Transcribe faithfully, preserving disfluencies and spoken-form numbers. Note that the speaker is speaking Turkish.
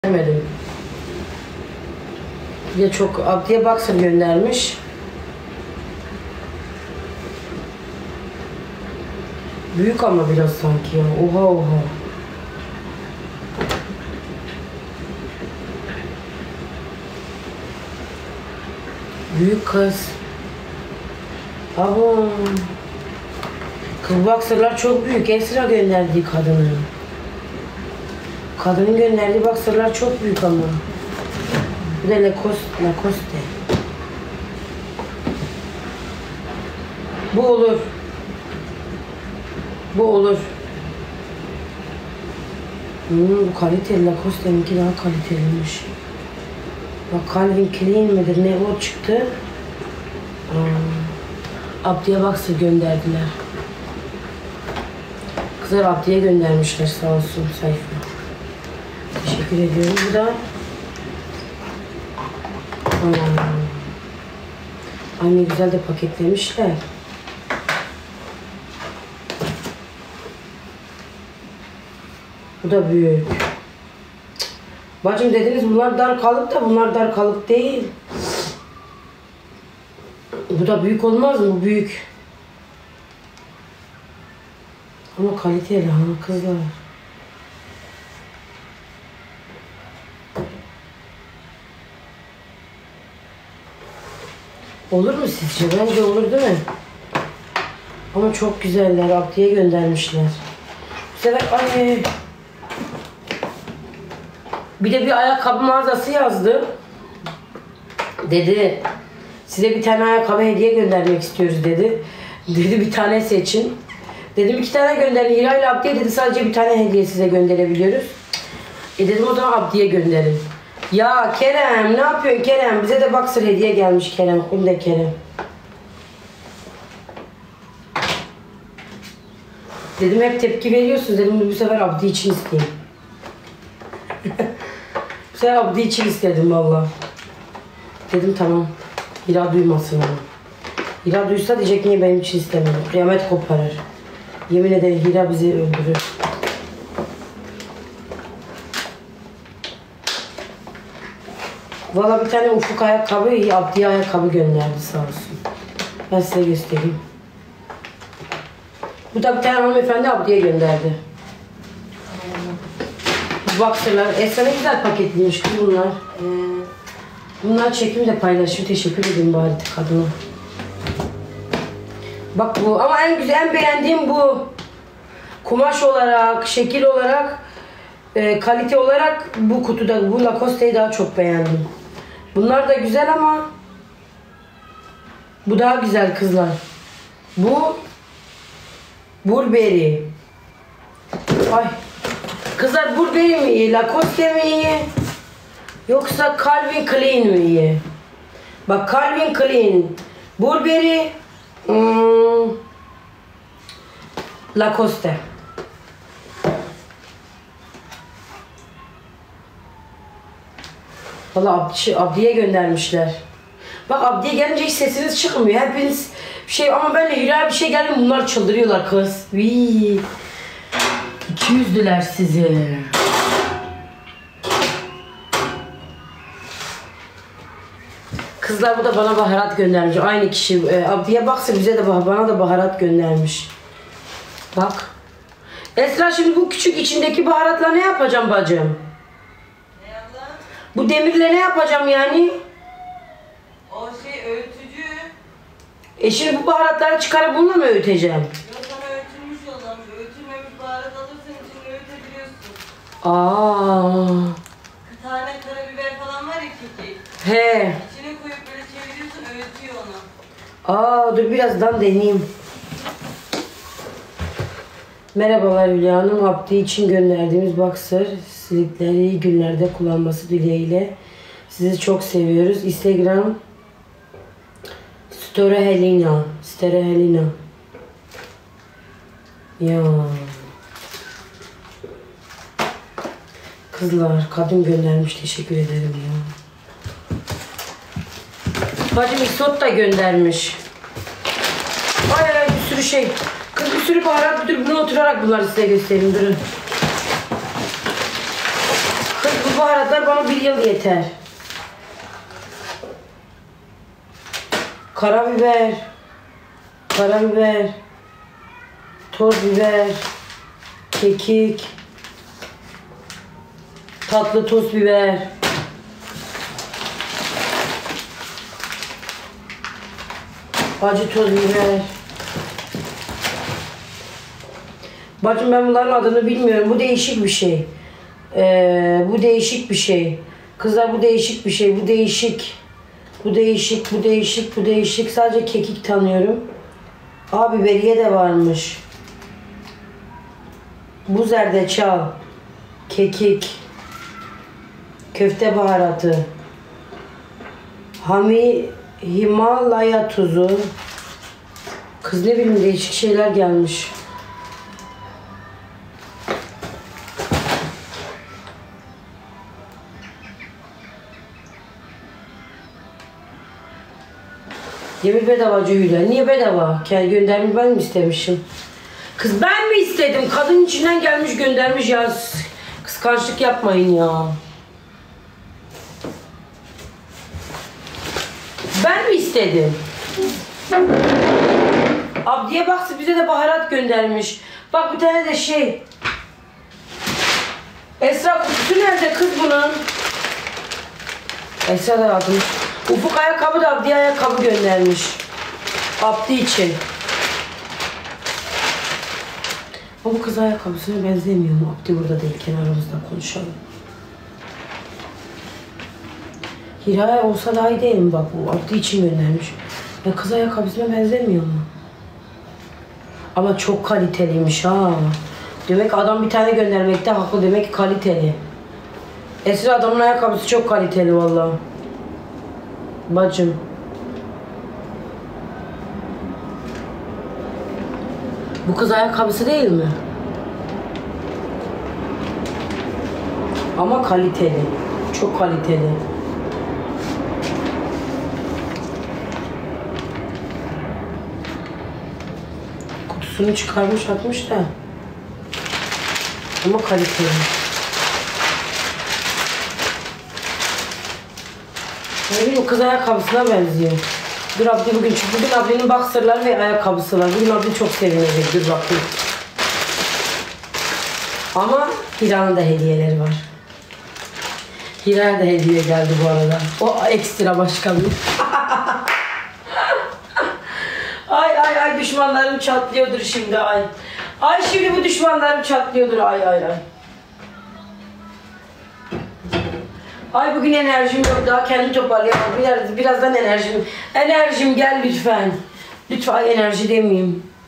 Göndermedim. Ya çok Abdiye Boxer göndermiş. Büyük ama biraz sanki ya. Oha oha. Büyük kız. Abo. Kız boxerlar çok büyük. Esra gönderdiği kadının. Kadının gönderdiği boxerlar çok büyük ama. Bu da Lacoste. Lacoste. Bu olur. Bu olur. Hmm, bu kaliteli. Lacoste'ninki daha kaliteliymiş. Bak Calvin Klein midir ne o çıktı. Aa, Abdiye Boxer gönderdiler. Kızlar Abdiye göndermişler sağ olsun sayfa. Teşekkür ediyorum. Bu da Aa, ay ne güzel de paketlemişler. Bu da büyük. Bacım dediniz bunlar dar kalıp da bunlar dar kalıp değil. Bu da büyük olmaz mı? Bu büyük. Ama kaliteli ha kızlar. Olur mu sizce? Bence olur değil mi? Ama çok güzeller. Abdiye göndermişler. Bu sefer ay. Bir de bir ayakkabı mağazası yazdı. Dedi size bir tane ayakkabı hediye göndermek istiyoruz dedi. Dedi bir tane seçin. Dedim iki tane gönderin. Hira ile Abdiye dedi sadece bir tane hediye size gönderebiliyoruz. E dedim o zaman Abdiye gönderin. Ya Kerem ne yapıyorsun Kerem? Bize de boxer hediye gelmiş Kerem. Kunde Kerem. Dedim hep tepki veriyorsunuz. Dedim bu sefer Abdi için isteyeyim. Bu sefer Abdi için istedim valla. Dedim tamam. Hira duymasın onu. Hira duysa diyecek niye benim için istemedim. Kıyamet koparır. Yemin ederim Hira bizi öldürür. Valla bir tane ufuk ayakkabı, Abdiye ayakkabı gönderdi sağ olsun. Ben size göstereyim. Bu da bir tane hanımefendi Abdiye gönderdi. Bu boxerlar. Esra ne güzel paketliymiş bunlar. Ee, bunlar çekimde paylaşıyor. Teşekkür ederim bari kadına. Bak bu ama en güzel, en beğendiğim bu. Kumaş olarak, şekil olarak, e, kalite olarak bu kutuda bu Lacoste'yi daha çok beğendim. Bunlar da güzel ama bu daha güzel kızlar. Bu Burberry. Ay. Kızlar Burberry mi iyi, Lacoste mi iyi? Yoksa Calvin Klein mi iyi? Bak Calvin Klein, Burberry, hmm, Lacoste. Valla Abdi, Abdi'ye göndermişler. Bak Abdi'ye gelince hiç sesiniz çıkmıyor. Hepiniz bir şey ama benle Hira bir şey geldi bunlar çıldırıyorlar kız. Vii. iki yüzlüler sizi. Kızlar bu da bana baharat göndermiş. Aynı kişi. E, Abdi'ye baksa bize de bana da baharat göndermiş. Bak. Esra şimdi bu küçük içindeki baharatla ne yapacağım bacım? Bu demirle ne yapacağım yani? O şey öğütücü. E şimdi bu baharatları çıkarıp bununla mı öğüteceğim? Yok sana öğütülmüş yollamış. Öğütülmemiş baharat alırsan içinde öğütebiliyorsun. Aa. Bir tane karabiber falan var ya kekik. He. İçine koyup böyle çeviriyorsun öğütüyor onu. Aa dur birazdan deneyeyim. Merhabalar Hülya Hanım. Abdi için gönderdiğimiz boxer silikleri iyi günlerde kullanması dileğiyle. Sizi çok seviyoruz. Instagram Story Helena. Story Helena. Ya. Kızlar kadın göndermiş. Teşekkür ederim ya. Bacım isot da göndermiş. Ay ay bir sürü şey. Kız bir sürü baharat dur bunu oturarak bunları size göstereyim durun. Kız bu baharat baharatlar bana bir yıl yeter. Karabiber, karabiber, toz biber, kekik, tatlı toz biber, acı toz biber. Bacım ben bunların adını bilmiyorum. Bu değişik bir şey. Ee, bu değişik bir şey. Kızlar bu değişik bir şey. Bu değişik. Bu değişik, bu değişik, bu değişik. Sadece kekik tanıyorum. Aa biberiye de varmış. Bu zerdeçal. Kekik. Köfte baharatı. Hami Himalaya tuzu. Kız ne bileyim değişik şeyler gelmiş. Yemin bedavacı Hülya. Niye bedava? Kendi göndermiş ben mi istemişim? Kız ben mi istedim? Kadın içinden gelmiş göndermiş ya. Kıskançlık yapmayın ya. Ben mi istedim? Abdiye baksın bize de baharat göndermiş. Bak bir tane de şey. Esra kutusu nerede kız bunun? Esra da atmış. Ufuk ayakkabı da Abdiye ayakkabı göndermiş. Abdi için. Ama bu kız ayakkabısına benzemiyor mu? Abdi burada değilken aramızda konuşalım. Hiraya olsa daha iyi değil mi? Bak bu Abdi için göndermiş. Ya kız ayakkabısına benzemiyor mu? Ama çok kaliteliymiş ha. Demek adam bir tane göndermekte haklı. Demek ki kaliteli. Esra adamın ayakkabısı çok kaliteli vallahi. Bacım. Bu kız ayakkabısı değil mi? Ama kaliteli. Çok kaliteli. Kutusunu çıkarmış atmış da. Ama kaliteli. Ne bileyim kız ayakkabısına benziyor. Dur Abdi bugün çünkü bugün Abdi'nin boxerları ve ayakkabısı var. Bugün Abdi çok sevinecek. Dur bakayım. Ama Hira'nın da hediyeleri var. Hira'ya da hediye geldi bu arada. O ekstra başkanım. Ay ay ay düşmanlarım çatlıyordur şimdi ay. Ay şimdi bu düşmanlarım çatlıyordur ay ay ay. Ay bugün enerjim yok daha kendi toparlayamam. Biraz, birazdan enerjim. Enerjim gel lütfen. Lütfen ay enerji demeyeyim.